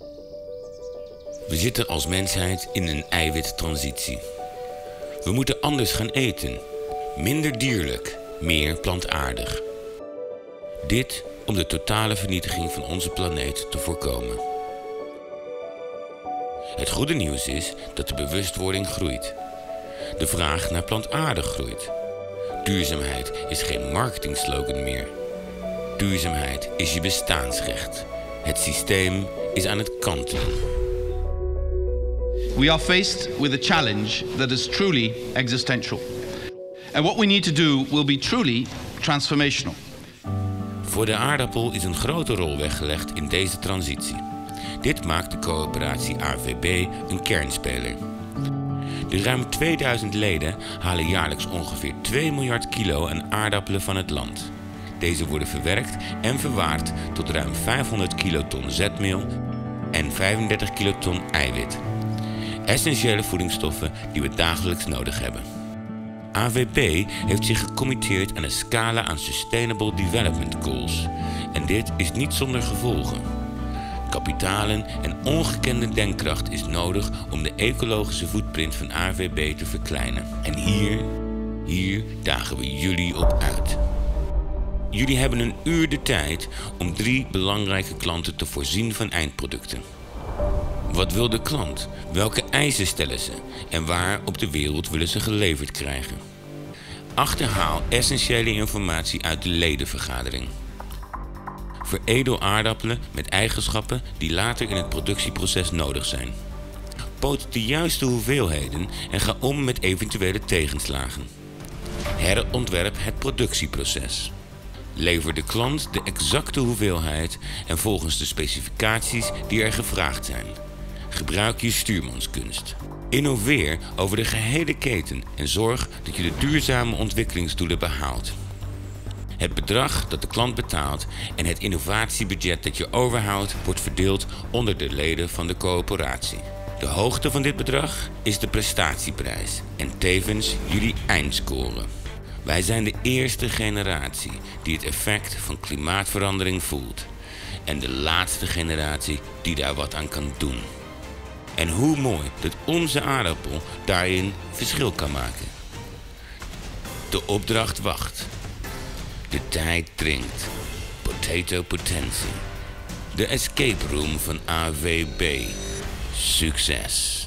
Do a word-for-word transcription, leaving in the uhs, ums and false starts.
We zitten als mensheid in een eiwittransitie. We moeten anders gaan eten. Minder dierlijk, meer plantaardig. Dit om de totale vernietiging van onze planeet te voorkomen. Het goede nieuws is dat de bewustwording groeit. De vraag naar plantaardig groeit. Duurzaamheid is geen marketingslogan meer. Duurzaamheid is je bestaansrecht. Het systeem is aan het kantelen. We are faced with a challenge that is truly existential. And what we need to do will be truly transformational. Voor de aardappel is een grote rol weggelegd in deze transitie. Dit maakt de coöperatie A V B een kernspeler. De ruim tweeduizend leden halen jaarlijks ongeveer twee miljard kilo aan aardappelen van het land. Deze worden verwerkt en verwaard tot ruim vijfhonderd kiloton zetmeel en vijfendertig kiloton eiwit. Essentiële voedingsstoffen die we dagelijks nodig hebben. A V B heeft zich gecommitteerd aan een scala aan Sustainable Development Goals. En dit is niet zonder gevolgen. Kapitalen en ongekende denkkracht is nodig om de ecologische footprint van A V B te verkleinen. En hier, hier dagen we jullie op uit. Jullie hebben een uur de tijd om drie belangrijke klanten te voorzien van eindproducten. Wat wil de klant? Welke eisen stellen ze? En waar op de wereld willen ze geleverd krijgen? Achterhaal essentiële informatie uit de ledenvergadering. Veredel aardappelen met eigenschappen die later in het productieproces nodig zijn. Poot de juiste hoeveelheden en ga om met eventuele tegenslagen. Herontwerp het productieproces. Lever de klant de exacte hoeveelheid en volgens de specificaties die er gevraagd zijn. Gebruik je stuurmanskunst. Innoveer over de gehele keten en zorg dat je de duurzame ontwikkelingsdoelen behaalt. Het bedrag dat de klant betaalt en het innovatiebudget dat je overhoudt wordt verdeeld onder de leden van de coöperatie. De hoogte van dit bedrag is de prestatieprijs en tevens jullie eindscore. Wij zijn de eerste generatie die het effect van klimaatverandering voelt. En de laatste generatie die daar wat aan kan doen. En hoe mooi dat onze aardappel daarin verschil kan maken. De opdracht wacht. De tijd dringt. Potato potentie. De escape room van A V B. Succes!